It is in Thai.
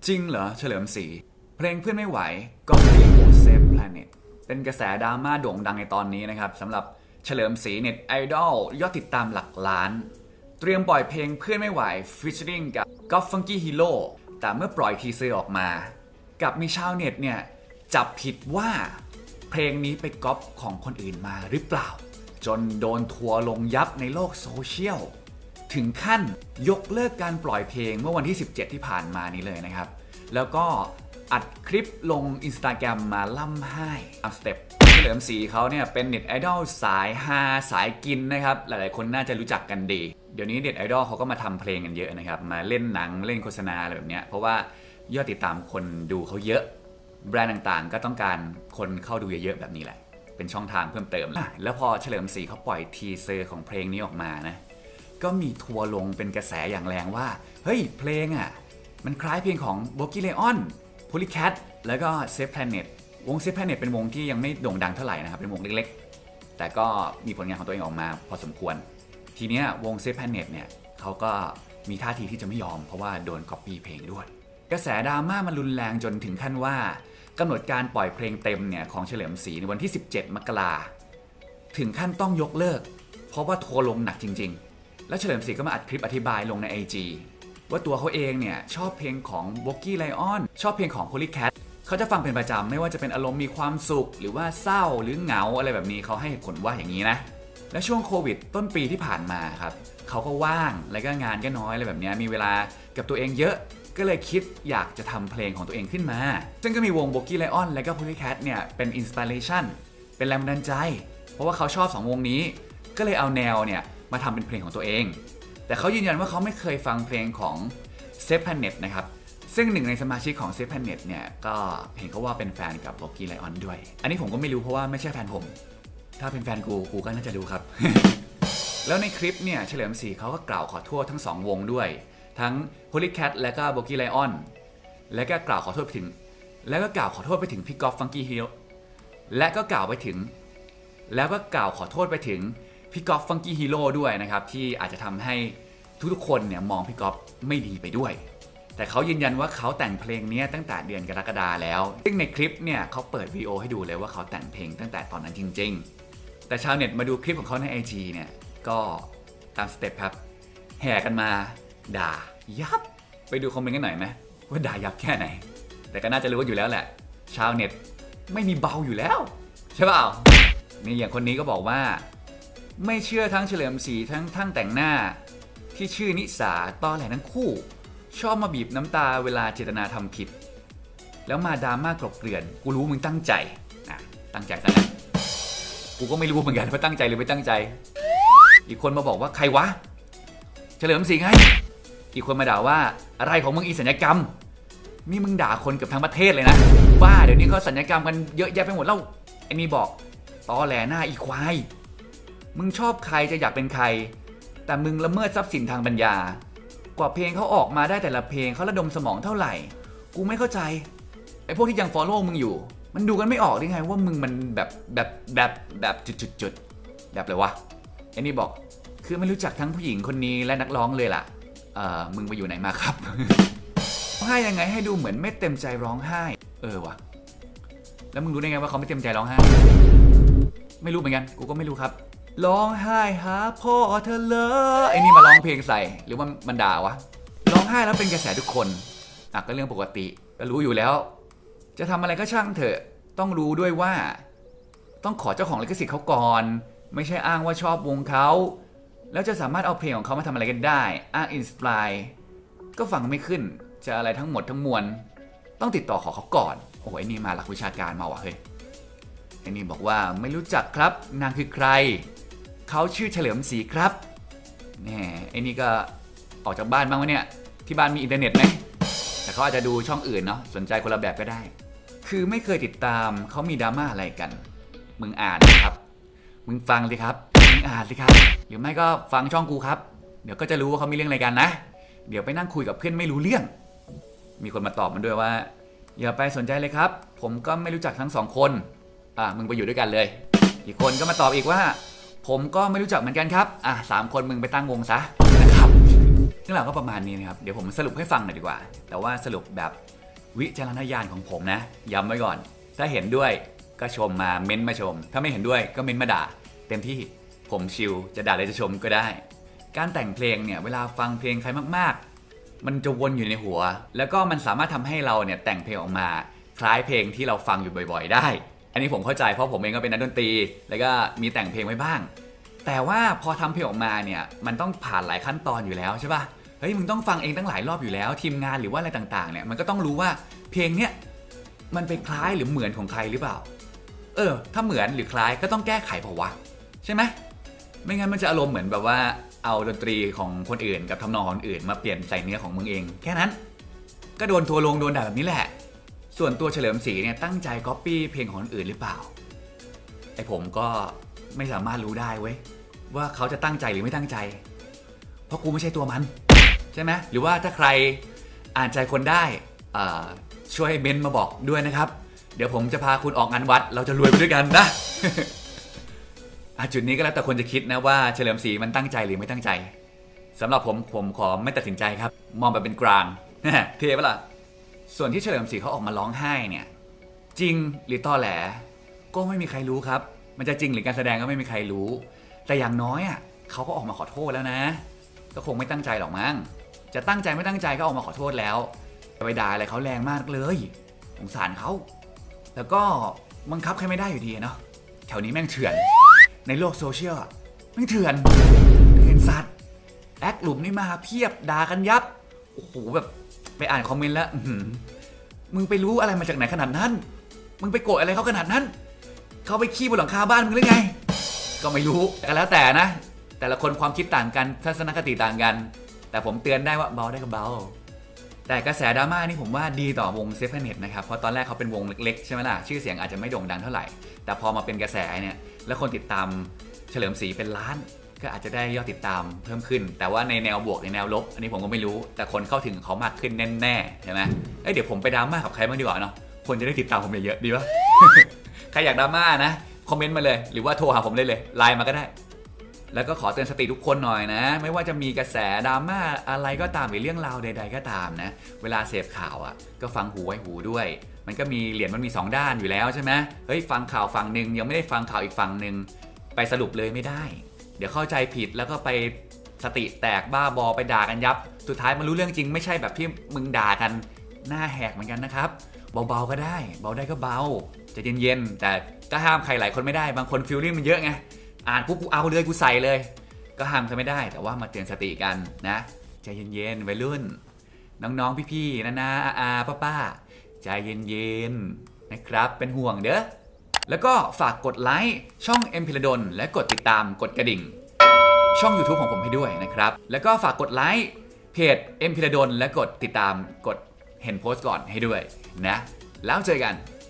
จริงเหรอเฉลิมศรีเพลงเพื่อนไม่ไหวก็เพลง Save Planet เป็นกระแสดราม่าโด่งดังในตอนนี้นะครับสำหรับเฉลิมศรีเน็ตไอดอลยอดติดตามหลักล้านเตรียมปล่อยเพลงเพื่อนไม่ไหว featuring กับ God Funky Hero แต่เมื่อปล่อยทีเซอร์ออกมากับมีชาวเน็ตเนี่ยจับผิดว่าเพลงนี้ไปก๊อปของคนอื่นมาหรือเปล่าจนโดนทัวร์ลงยับในโลกโซเชียลถึงขั้นยกเลิกการปล่อยเพลงเมื่อวันที่17ที่ผ่านมานี้เลยนะครับแล้วก็อัดคลิปลง Instagram มาล่ำไห้อัพสเต็ปเฉลิมศรีเขาเนี่ยเป็นเน็ตไอดอลสายฮาสายกินนะครับหลายๆคนน่าจะรู้จักกันดีเดี๋ยวนี้เน็ตไอดอลเขาก็มาทำเพลงกันเยอะนะครับมาเล่นหนังเล่นโฆษณาอะไรแบบนี้เพราะว่ายอดติดตามคนดูเขาเยอะแบรนด์ต่างๆก็ต้องการคนเข้าดูเยอะๆแบบนี้แหละเป็นช่องทางเพิ่มเติมแล้วพอเฉลิมศรีเขาปล่อยทีเซอร์ของเพลงนี้ออกมานะก็มีทัวร์ลงเป็นกระแสอย่างแรงว่าเฮ้ยเพลงอ่ะมันคล้ายเพลงของ Boki Lion Polycat แล้วก็ Save Planet วง Save Planet เป็นวงที่ยังไม่โด่งดังเท่าไหร่นะครับเป็นวงเล็กๆแต่ก็มีผลงานของตัวเองออกมาพอสมควรทีเนี้ยวง Save Planet เนี่ยเขาก็มีท่าทีที่จะไม่ยอมเพราะว่าโดน copy เพลงด้วยกระแสดราม่ามันรุนแรงจนถึงขั้นว่ากำหนดการปล่อยเพลงเต็มเนี่ยของเฉลิมศรีในวันที่17มกราถึงขั้นต้องยกเลิกเพราะว่าทัวร์ลงหนักจริงๆแล้วเฉลิมศรีก็มาอัดคลิปอธิบายลงใน IG ว่าตัวเขาเองเนี่ยชอบเพลงของ Boki Lion ชอบเพลงของ Polycat เขาจะฟังเป็นประจำไม่ว่าจะเป็นอารมณ์มีความสุขหรือว่าเศร้าหรือเหงาอะไรแบบนี้เขาให้เหตุผลว่าอย่างนี้นะและช่วงโควิดต้นปีที่ผ่านมาครับเขาก็ว่างแล้วก็งานก็น้อยอะไรแบบนี้มีเวลากับตัวเองเยอะก็เลยคิดอยากจะทำเพลงของตัวเองขึ้นมาซึ่งก็มีวง Boki Lion และก็ Polycat เนี่ยเป็นอินสปิเรชันเป็นแรงบันดาลใจเพราะว่าเขาชอบ2วงนี้ก็เลยเอาแนวเนี่ยมาทำเป็นเพลงของตัวเองแต่เขายืนยันว่าเขาไม่เคยฟังเพลงของ Save Planet นะครับซึ่งหนึ่งในสมาชิกของ Save Planet เนี่ยก็เห็นเขาว่าเป็นแฟนกับ Boki Lion ด้วยอันนี้ผมก็ไม่รู้เพราะว่าไม่ใช่แฟนผมถ้าเป็นแฟนกูก็น่าจะรู้ครับ แล้วในคลิปเนี่ยเฉลิมศรีเขาก็กล่าวขอโทษทั้ง2วงด้วยทั้ง Polycat และก็ Boki Lion และก็กล่าวขอโทษไปถึงพี่ก๊อฟฟังกี้ฮีโร่และก็กล่าวขอโทษไปถึงพี่ก๊อฟฟังกี้ฮีโร่ด้วยนะครับที่อาจจะทำให้ทุกๆคนเนี่ยมองพี่ก๊อฟไม่ดีไปด้วยแต่เขายืนยันว่าเขาแต่งเพลงนี้ตั้งแต่เดือนกรกฎาคมแล้วซึ่งในคลิปเนี่ยเขาเปิดวิดีโอให้ดูเลยว่าเขาแต่งเพลงตั้งแต่ตอนนั้นจริงๆแต่ชาวเน็ตมาดูคลิปของเขาใน IG เนี่ยก็ตามสเต็ปครับแห่กันมาด่ายับไปดูคอมเมนต์กันหน่อยไหมว่าด่ายับแค่ไหนแต่ก็น่าจะรู้กันอยู่แล้วแหละชาวเน็ตไม่มีเบาอยู่แล้วใช่เปล่านี่อย่างคนนี้ก็บอกว่าไม่เชื่อทั้งเฉลิมศรีทั้งแต่งหน้าที่ชื่อนิสาตอแหลทั้งคู่ชอบมาบีบน้ำตาเวลาเจตนาทำผิดแล้วมาดราม่ากลบเกลื่อนกูรู้มึงตั้งใจนะตั้งใจซะนะกูก็ไม่รู้เหมือนกันว่าตั้งใจหรือไม่ตั้งใจอีกคนมาบอกว่าใครวะเฉลิมศรีไงอีกคนมาด่าว่าอะไรของมึงอีสัญญกรรมนี่มึงด่าคนเกือบทั้งประเทศเลยนะบ้าเดี๋ยวนี้เขาสัญญกรรมกันเยอะแยะไปหมดแล้วไอ้นี่บอกตอแหลหน้าอีควายมึงชอบใครจะอยากเป็นใครแต่มึงละเมิดทรัพย์สินทางปัญญากว่าเพลงเขาออกมาได้แต่ละเพลงเขาระดมสมองเท่าไหร่กูไม่เข้าใจไอ้พวกที่ยัง follow มึงอยู่มันดูกันไม่ออกได้ไงว่ามึงมันแบบจุดแบบอะไรวะไอ้นี่บอกคือไม่รู้จักทั้งผู้หญิงคนนี้และนักร้องเลยล่ะมึงไปอยู่ไหนมาครับ ร้องไห้ยังไงให้ดูเหมือนไม่เต็มใจร้องไห้วะแล้วมึงรู้ได้ไงว่าเขาไม่เต็มใจร้องไห้ไม่รู้เหมือนกันกูก็ไม่รู้ครับร้องไห้หาพ่อเธอเลยไอ้นี่มาร้องเพลงใส่หรือว่ามันด่าวะร้องไห้แล้วเป็นกระแสทุกคนก็เรื่องปกติก็รู้อยู่แล้วจะทำอะไรก็ช่างเถอะต้องรู้ด้วยว่าต้องขอเจ้าของลิขสิทธิ์เขาก่อนไม่ใช่อ้างว่าชอบวงเขาแล้วจะสามารถเอาเพลงของเขามาทำอะไรกันได้อ้างอินสปายก็ฟังไม่ขึ้นจะอะไรทั้งหมดทั้งมวลต้องติดต่อขอเขาก่อนโอ้ยนี่มาหลักวิชาการมาว่ะเฮ้ยไอ้นี่บอกว่าไม่รู้จักครับนางคือใครเขาชื่อเฉลิมศรีครับแน่ไอ้นี่ก็ออกจากบ้านบ้างวะเนี่ยที่บ้านมีอินเทอร์เน็ตไหมแต่เขาอาจจะดูช่องอื่นเนาะสนใจคนละแบบก็ได้คือไม่เคยติดตามเขามีดราม่าอะไรกันมึงอ่านครับมึงฟังสิครับมึงอ่านสิครับหรือไม่ก็ฟังช่องกูครับเดี๋ยวก็จะรู้ว่าเขามีเรื่องอะไรกันนะเดี๋ยวไปนั่งคุยกับเพื่อนไม่รู้เรื่องมีคนมาตอบมันด้วยว่าอย่าไปสนใจเลยครับผมก็ไม่รู้จักทั้งสองคนมึงไปอยู่ด้วยกันเลยอีกคนก็มาตอบอีกว่าผมก็ไม่รู้จักเหมือนกันครับ3คนมึงไปตั้งวงซะนะครับเรื่องราวก็ประมาณนี้นะครับเดี๋ยวผมสรุปให้ฟังหน่อยดีกว่าแต่ว่าสรุปแบบวิจารณญาณของผมนะย้ำไว้ก่อนถ้าเห็นด้วยก็ชมมาเม้นมาชมถ้าไม่เห็นด้วยก็เม้นมาด่าเต็มที่ผมชิลจะด่าหรือจะชมก็ได้การแต่งเพลงเนี่ยเวลาฟังเพลงใครมากๆมันจะวนอยู่ในหัวแล้วก็มันสามารถทำให้เราเนี่ยแต่งเพลงออกมาคล้ายเพลงที่เราฟังอยู่บ่อยๆได้อันนี้ผมเข้าใจเพราะผมเองก็เป็นนักดนตรีแล้วก็มีแต่งเพลงไว้บ้างแต่ว่าพอทำเพลงออกมาเนี่ยมันต้องผ่านหลายขั้นตอนอยู่แล้วใช่ป่ะเฮ้ยมึงต้องฟังเองตั้งหลายรอบอยู่แล้วทีมงานหรือว่าอะไรต่างๆเนี่ยมันก็ต้องรู้ว่าเพลงเนี้ยมันเป็นคล้ายหรือเหมือนของใครหรือเปล่าถ้าเหมือนหรือคล้ายก็ต้องแก้ไขเปล่าวะใช่ไหมไม่งั้นมันจะอารมณ์เหมือนแบบว่าเอาดนตรีของคนอื่นกับทำนองของคนอื่นมาเปลี่ยนใส่เนื้อของมึงเองแค่นั้นก็โดนทัวร์ลงโดนด่าแบบนี้แหละส่วนตัวเฉลิมศรีเนี่ยตั้งใจก๊อปปี้เพลงของคนอื่นหรือเปล่าไอผมก็ไม่สามารถรู้ได้เว้ยว่าเขาจะตั้งใจหรือไม่ตั้งใจเพราะกูไม่ใช่ตัวมันใช่ไหมหรือว่าถ้าใครอ่านใจคนได้ช่วยเมนต์มาบอกด้วยนะครับเดี๋ยวผมจะพาคุณออกงานวัดเราจะรวยไปด้วยกันนะจุดนี้ก็แล้วแต่คนจะคิดนะว่าเฉลิมศรีมันตั้งใจหรือไม่ตั้งใจสำหรับผมขอไม่ตัดสินใจครับมองแบบเป็นกลางเท่ปะล่ะส่วนที่เฉลิมศรีเขาออกมาร้องไห้เนี่ยจริงหรือตอแหลก็ไม่มีใครรู้ครับมันจะจริงหรือการแสดงก็ไม่มีใครรู้แต่อย่างน้อยเขาก็ออกมาขอโทษแล้วนะก็คงไม่ตั้งใจหรอกมั้งจะตั้งใจไม่ตั้งใจก็ออกมาขอโทษแล้วไปด่าอะไรเขาแรงมากเลยสงสารเขาแล้วก็บังคับใครไม่ได้อยู่ดีเนาะแถวนี้แม่งเถื่อนในโลกโซเชียลแม่งเถื่อนสัตว์แอคหลุมนี่มาเพียบด่ากันยับโอ้โหแบบไปอ่านคอมเมนต์แล้วมึงไปรู้อะไรมาจากไหนขนาดนั้นมึงไปโกรธอะไรเขาขนาดนั้นเขาไปขี้บนหลังคาบ้านมึงหรือไงก็ไม่รู้แต่แล้วแต่นะแต่ละคนความคิดต่างกันทัศนคติต่างกันแต่ผมเตือนได้ว่าเบาได้ก็เบาแต่กระแสดราม่านี่ผมว่าดีต่อวงเซฟเน็ตนะครับเพราะตอนแรกเขาเป็นวงเล็กๆใช่ไหมล่ะชื่อเสียงอาจจะไม่โด่งดังเท่าไหร่แต่พอมาเป็นกระแสเนี่ยแล้วคนติดตามเฉลิมศรีเป็นล้านก็อาจจะได้ยอดติดตามเพิ่มขึ้นแต่ว่าในแนวบวกในแนวลบอันนี้ผมก็ไม่รู้แต่คนเข้าถึงเขามากขึ้นแน่ๆใช่ไหมเดี๋ยวผมไปดราม่ากับใครบ้างดีกว่าเนาะคนจะได้ติดตามผมเยอะๆดีปะ ใครอยากดราม่านะคอมเมนต์มาเลยหรือว่าโทรหาผมเลยไลน์มาก็ได้แล้วก็ขอเตือนสติทุกคนหน่อยนะไม่ว่าจะมีกระแสดราม่าอะไรก็ตามหรือเรื่องราวใดๆก็ตามนะเวลาเสพข่าวก็ฟังหูไว้หูด้วยมันก็มีเหรียญมันมี2ด้านอยู่แล้วใช่ไหมเฮ้ยฟังข่าวฝั่งหนึ่งยังไม่ได้ฟังข่าวอีกฝั่งหนึ่งไปสรุปเลยไม่ได้เดี๋ยวเข้าใจผิดแล้วก็ไปสติแตกบ้าบอไปด่ากันยับสุดท้ายมันรู้เรื่องจริงไม่ใช่แบบที่มึงด่ากันหน้าแหกเหมือนกันนะครับเบาๆก็ได้เบาได้ก็เบาจะเย็นๆแต่ก็ห้ามใครหลายคนไม่ได้บางคนฟีลลิ่งมันเยอะไงอ่านปุ๊บกูเอาเลยกูใส่เลยก็ห้ามกันไม่ได้แต่ว่ามาเตือนสติกันนะใจเย็นๆวัยรุ่นน้องๆพี่ๆนะป้าใจเย็นๆนะครับเป็นห่วงเด้อแล้วก็ฝากกดไลค์ช่องเอ็มพิรดลและกดติดตามกดกระดิ่งช่อง YouTube ของผมให้ด้วยนะครับแล้วก็ฝากกดไลค์เพจเอ็มพิรดลและกดติดตามกดเห็นโพสต์ก่อนให้ด้วยนะแล้วเจอกัน